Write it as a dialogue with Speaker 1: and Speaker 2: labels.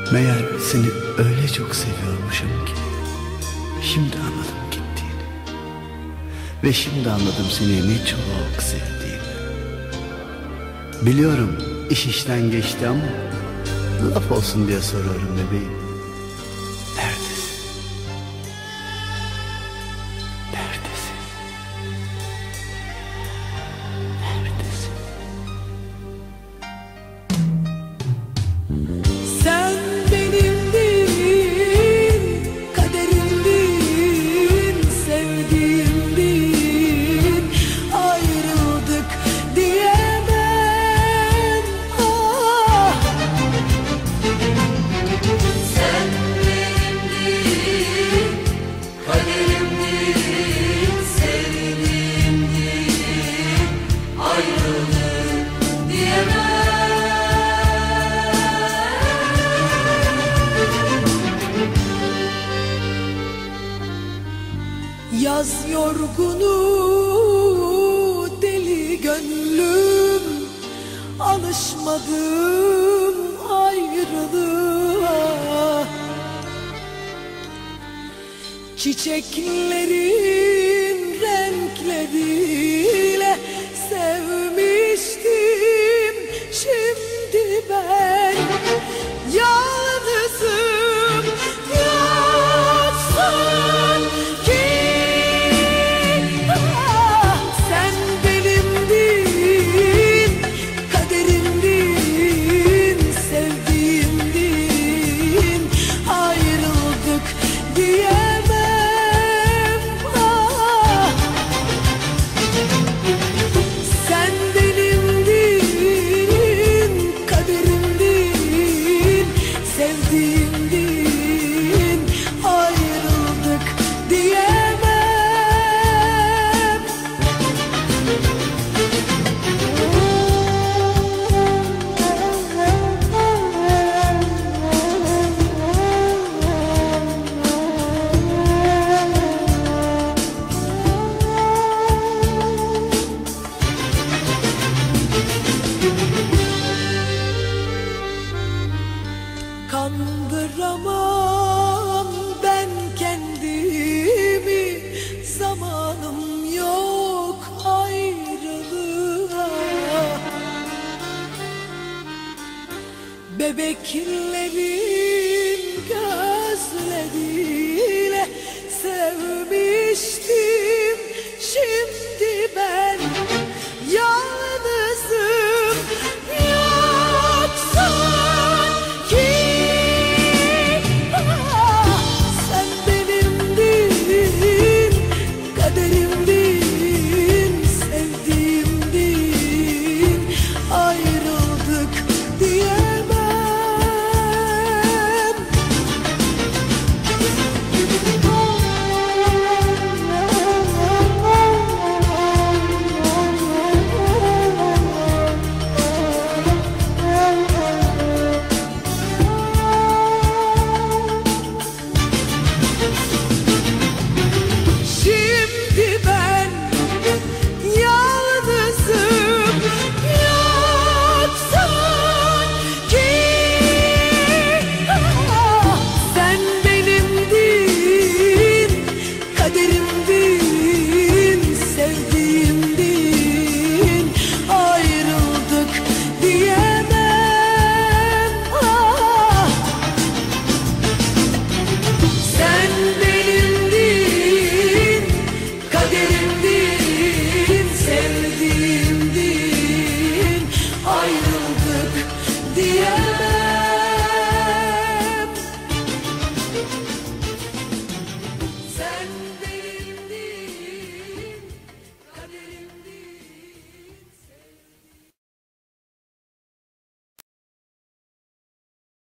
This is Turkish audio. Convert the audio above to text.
Speaker 1: Meğer seni öyle çok seviyormuşum ki. Şimdi anladım gittiğini. Ve şimdi anladım seni ne çok sevdiğimi. Biliyorum iş işten geçti ama laf olsun diye soruyorum bebeğim. Neredesin? Neredesin? Neredesin?
Speaker 2: Sen benimdin, kaderimdin, sevdiğimdin. Ayrıldık diyemem. Ah.
Speaker 3: Sen benimdin, kaderimdin, sevdiğimdin. Ayrıldık diyemem.
Speaker 2: Yaz yorgunu deli gönlüm, alışmadım ayrılığa. Çiçeklerin renkleriyle sevmiştim. Şimdi ben yalnızım, yoksun ki. Ah, sen benimdin, kaderimdin, sevdiğimdin. Ayrıldık diyemem. Ah. Sen benimdin, kaderimdin, sevdiğimdin. Ayrıldık diyemem. Kandıramam ben kendimi, zamanım yok ayrılığa. Bebeklerin gözleri